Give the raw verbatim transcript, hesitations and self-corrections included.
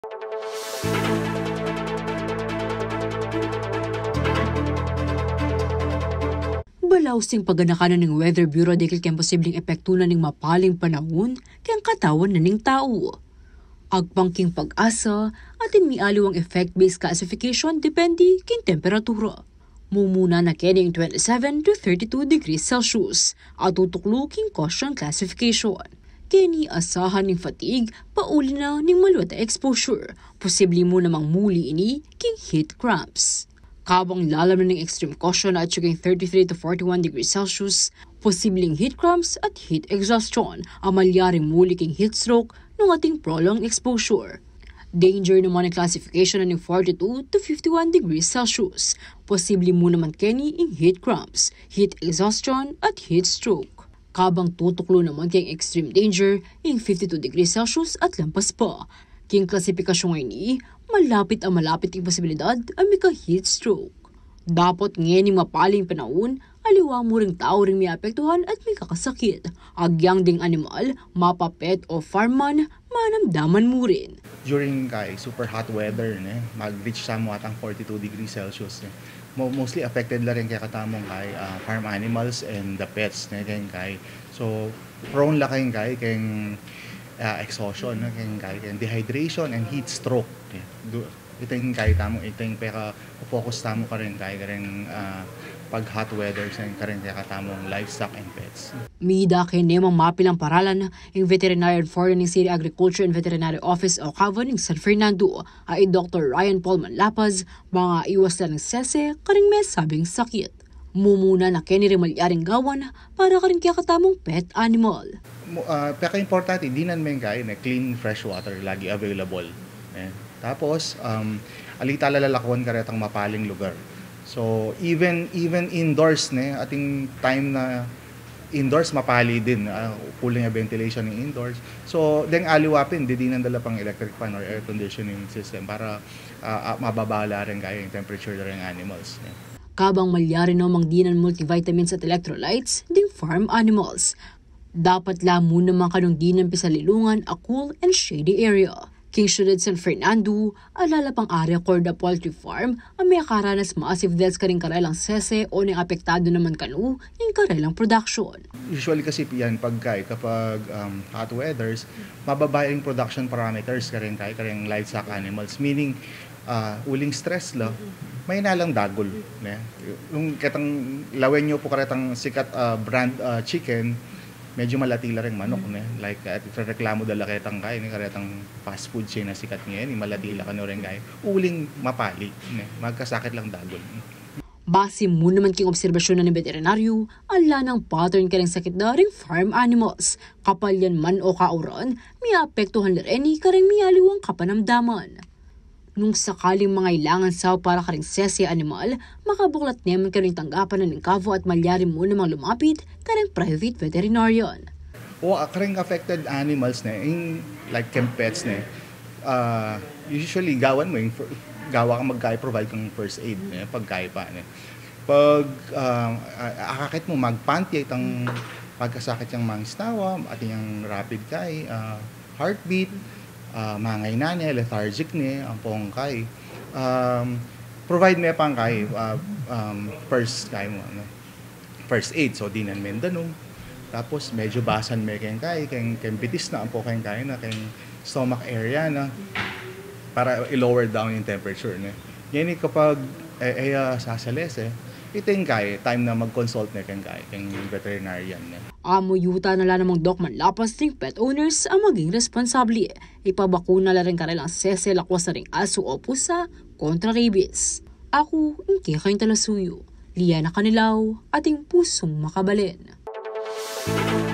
Balaw sing paganakanan ng Weather Bureau dahil kayang posibleng epekto na ng mapaling panahon kayang katawan na ng tao. Agpangking pag-asa atin mialiw ang effect-based classification depende king temperatura. Mumuna na kining twenty-seven to thirty-two degrees Celsius at tutuklo king caution classification. Kini asahan ng fatigue pauli na ng maluwat exposure. Posible mo namang muli ini king heat cramps. Kabang lalam na ng extreme caution at siyang thirty-three to forty-one degrees Celsius, posibleng heat cramps at heat exhaustion ang malyaring muli king heat stroke ng ating prolonged exposure. Danger naman ang classification ng forty-two to fifty-one degrees Celsius. Posible mo naman kini in heat cramps, heat exhaustion at heat stroke. Kabang tutuklo naman kayong extreme danger in fifty-two degrees Celsius at lampas pa. King klasifikasyon ngayon ni, malapit ang malapit ang posibilidad ang mika heat stroke. Dapat ngayon mapaling panahon, aliwa mo ring tao ring may apektuhan at may kakasakit. Agyang ding animal, mapapet o farman, manamdaman mo rin. During kay super hot weather, ne, mag-reach sa mo atang forty-two degrees Celsius. Ne. Mostly affected la rin kaya katamong kay uh, farm animals and the pets. Ne, kay. So, prone la kayong kay kayong uh, exhaustion, ne, kay kay dehydration and heat stroke. Ne. Ito yung kay tamo, ito yung peka focus tamo ka rin kay rin uh, pag hot weather sa ka rin kaya katamong livestock and pets. Mida kay nemang mapilang paralan yung Veterinary and Foreign City Agriculture and Veterinary Office o C A V A ng San Fernando ay Doctor Ryan Paul Manlapaz, mga iwas na ng sese karing may sabing sakit. Mumuna na kini rin malyaring gawan para karing kaya katamong pet animal. Uh, peka importante, di nan may kay na clean fresh water lagi available. Eh. Tapos, um, alita lalakwan ka retang mapaling lugar. So, even even indoors, ne, ating time na indoors, mapali din. Uh, kulang yung ventilation ng indoors. So, deng aliwapin, di din nandala pang electric fan or air conditioning system para uh, mababala rin kaya yung temperature ng animals. Ne. Kabang malyari namang dinan multivitamins at electrolytes, ding farm animals. Dapat lamo naman kanong dinan pisalilungan a cool and shady area. King Syudad San Fernando, alala pang area Corda Poultry Farm, ang may karanas massive deaths ka rin karelang sese o ning apektado naman kanu yung karelang production. Usually kasi yan pagkay kapag um, hot weathers, mababa yung production parameters ka rin kay karing livestock animals. Meaning, uh, uling stress la, may nalang dagol. Ne? Yung katang lawen nyo po karetang sikat uh, brand uh, chicken, medyo malatila rin manok, ne? Like, at uh, reklamo dala ketang kay, ni karetang fast food chain na sikat ngayon, malatila ka no rin kay, uling mapali, ne? Magkasakit lang dagol. Base mo naman king obserbasyon na ng veterinaryo, ala ng pattern ka rin sakit na ring farm animals. Kapal yan man o kauran, may apektuhan na rin ka rin miyaliwang kapanamdaman. Nung sakaling mga ilangan sa para karing sese animal, makabuklat naman ka rin tanggapan na ng kavo at malyari mo namang lumapit ka rin private veterinarian. O karing affected animals na, in, like chem pets na, uh, usually gawan mo yung gawa ka magkay-provide kang first aid, ne, pagkay pa. Ne. Pag uh, akakit mo magpanty itang pagkasakit yung mangistawa, at yung rapid kay, uh, heartbeat, Uh, mangay na niya, lethargic niya, ang pong kay. Um, provide niya pang kay, uh, um, first kay mo, ano, first aid, so dinan mendanong. Tapos medyo basan may kayong kay, kayong kempitis na ang po kayong kay na, kayong stomach area na, para i-lower down yung temperature niya. Yan kapag eh, eh, uh, sasalis eh, ito yung kay, time na mag-consult na kayong kay, kayong veterinarian niya. Amo yuta na lang namang Doc Manlapas ng pet owners ang maging responsable. Ipabakuna na rin karelang sese lakwas na ring aso o pusa kontra rabies. Ako, hindi kayong talasuyo. Liana Canilaw, ating pusong makabalin.